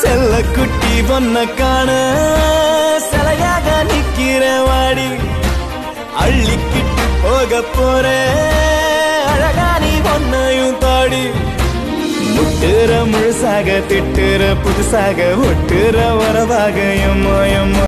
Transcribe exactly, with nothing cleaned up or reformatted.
செல்ல குட்டி பொன்ன காண சிலையாக நிக்கிற வாடி அள்ளிக்கிட்டு போக போற அழகா நீ பொன்னையும் தாடி முட்டுற முழுசாக திட்டுற புதுசாக ஒட்டுற வரவாக எம்மா எம்மா